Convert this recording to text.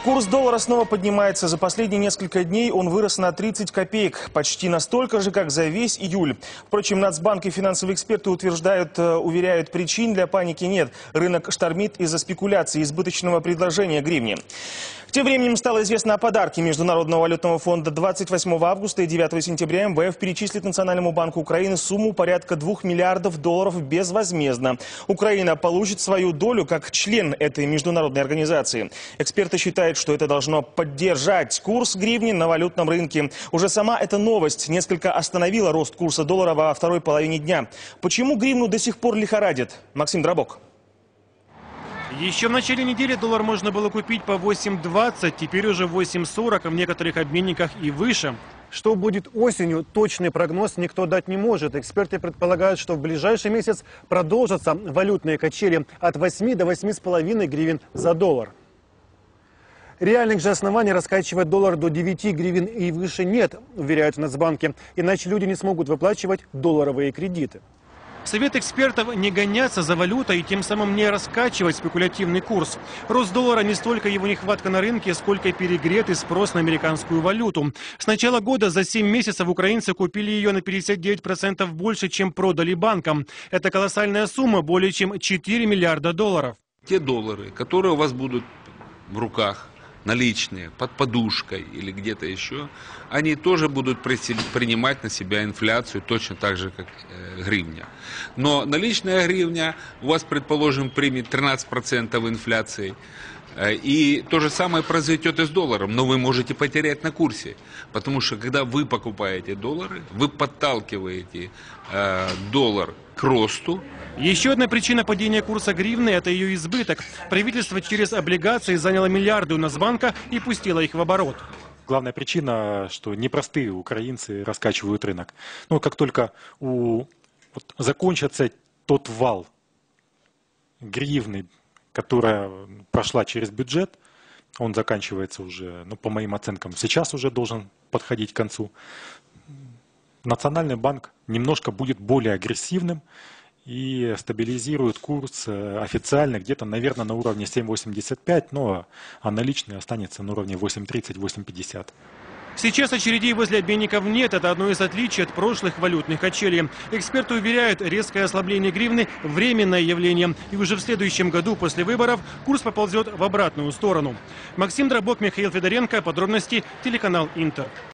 Курс доллара снова поднимается. За последние несколько дней он вырос на 30 копеек. Почти настолько же, как за весь июль. Впрочем, Нацбанк и финансовые эксперты уверяют, причин для паники нет. Рынок штормит из-за спекуляций избыточного предложения гривни. Тем временем стало известно о подарке Международного валютного фонда. 28 августа и 9 сентября МВФ перечислит Национальному банку Украины сумму порядка $2 миллиардов безвозмездно. Украина получит свою долю как член этой международной организации. Эксперты считают, что это должно поддержать курс гривни на валютном рынке. Уже сама эта новость несколько остановила рост курса доллара во второй половине дня. Почему гривну до сих пор лихорадит? Максим Дробок. Еще в начале недели доллар можно было купить по 8.20, теперь уже 8.40, а в некоторых обменниках и выше. Что будет осенью, точный прогноз никто дать не может. Эксперты предполагают, что в ближайший месяц продолжатся валютные качели от 8 до 8,5 гривен за доллар. Реальных же оснований раскачивать доллар до 9 гривен и выше нет, уверяют в Нацбанке, иначе люди не смогут выплачивать долларовые кредиты. Совет экспертов – не гоняться за валютой и тем самым не раскачивать спекулятивный курс. Рост доллара не столько его нехватка на рынке, сколько перегретый спрос на американскую валюту. С начала года за 7 месяцев украинцы купили ее на 59% больше, чем продали банкам. Это колоссальная сумма, более чем 4 миллиарда долларов. Те доллары, которые у вас будут в руках, наличные, под подушкой или где-то еще, они тоже будут принимать на себя инфляцию точно так же, как гривня. Но наличная гривня у вас, предположим, примет 13% инфляции. И то же самое произойдет и с долларом, но вы можете потерять на курсе. Потому что когда вы покупаете доллары, вы подталкиваете доллар к росту. Еще одна причина падения курса гривны – это ее избыток. Правительство через облигации заняло миллиарды у Нацбанка и пустило их в оборот. Главная причина, что непростые украинцы раскачивают рынок. Но как только закончится тот вал гривны, которая прошла через бюджет, он заканчивается уже, по моим оценкам, сейчас уже должен подходить к концу. Национальный банк немножко будет более агрессивным и стабилизирует курс официально где-то, наверное, на уровне 7,85, а наличный останется на уровне 8,30-8,50. Сейчас очередей возле обменников нет. Это одно из отличий от прошлых валютных качелей. Эксперты уверяют, резкое ослабление гривны – временное явление. И уже в следующем году после выборов курс поползет в обратную сторону. Максим Дробок, Михаил Федоренко. Подробности телеканал Интер.